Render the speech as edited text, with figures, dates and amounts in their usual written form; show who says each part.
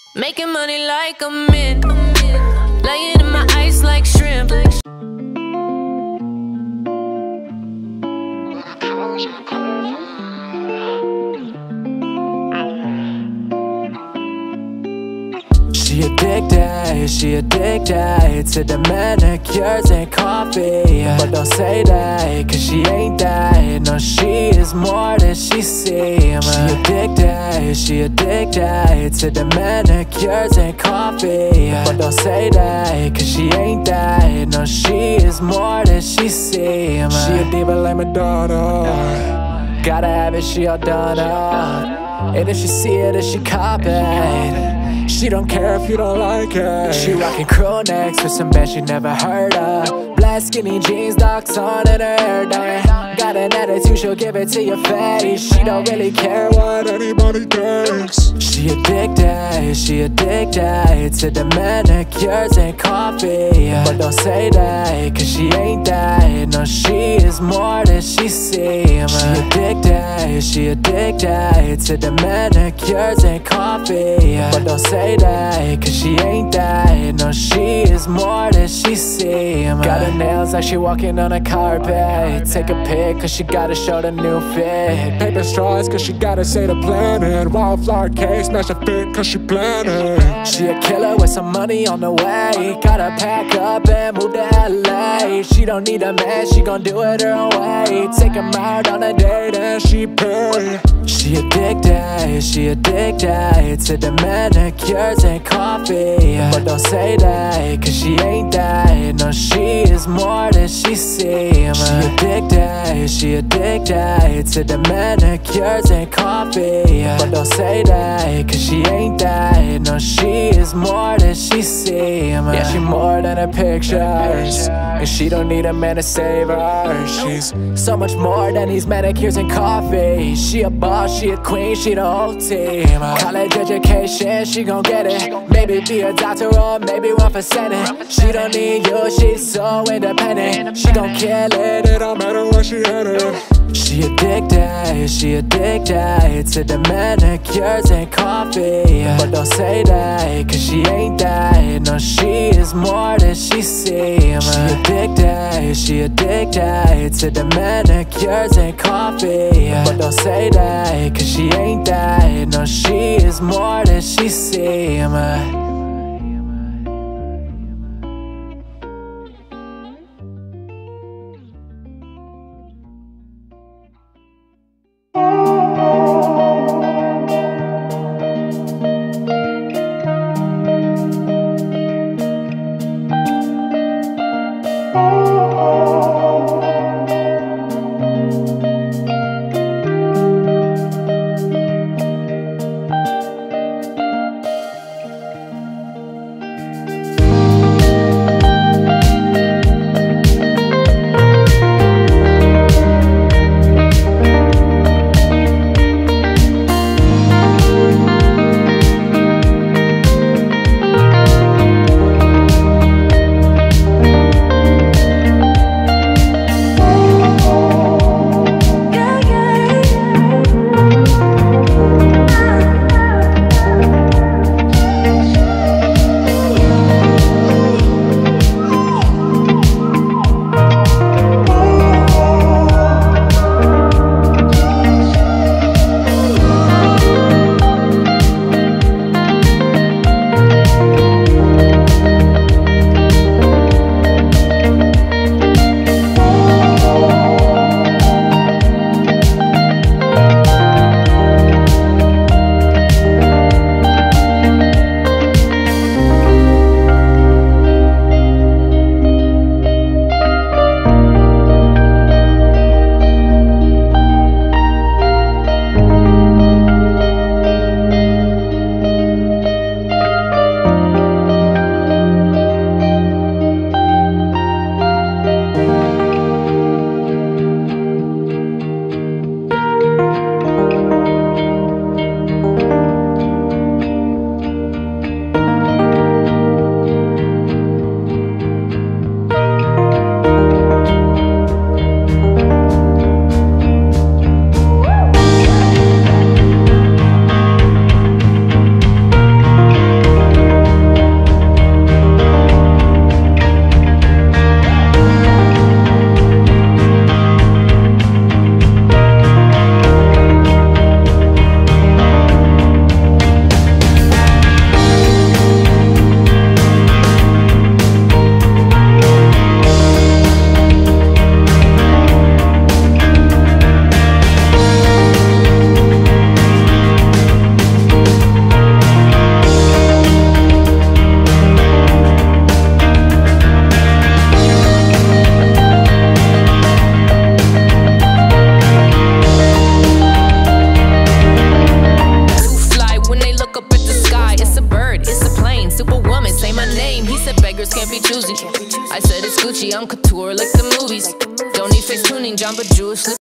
Speaker 1: Making money like a mint, laying in my ice like shrimp.
Speaker 2: She addicted to the manicures and coffee. But don't say that, cause she ain't that. No, she is more than she seems. She addicted to the manicures and coffee. But don't say that, cause she ain't that. No, she is more than she seems. She a diva like Madonna. Gotta have it, she all done up. And if she see it, then she cop it. She don't care if you don't like it. She rockin' crew necks with some bands she never heard of. Black skinny jeans, docs on in her hair done. Got an attitude, she'll give it to your face. She don't really care what anybody thinks. She addicted to the manicures and coffee. But don't say that, cause she ain't that. No, she is more than she seems. She addicted to the manicures and coffee. But don't say that, cause she ain't that. No, she is more than she seems. Got her nails like she walking on a carpet. Take a pic cause she gotta show the new fit. Paper straws cause she gotta say the planet. Wildflower cake, smash a fit cause she planning. She a killer with some money on the way. Gotta pack up and move to LA. She don't need a man, she gon' do it her own way. Take him out on a date and she pay. She addicted to the manicures and coffee. But don't say that, cause she ain't that. No, she is more than she seems. She addicted to the manicures and coffee. But don't say that, cause she ain't that. No, she is more than she seems. Yeah, she more than her pictures, and she don't need a man to save her. She's so much more than these manicures and coffee. She a boss, she a queen, she the whole team. College education, she gon' get it. Maybe be a doctor or maybe run for senate. She don't need you, she's so independent. She gon' kill it, it don't matter where she headed. She addicted to the manicures and coffee. But don't say that, cause she ain't that. No, she is more than she seems. She addicted to the manicures and coffee. But don't say that, cause she ain't that. No, she is more than she seems.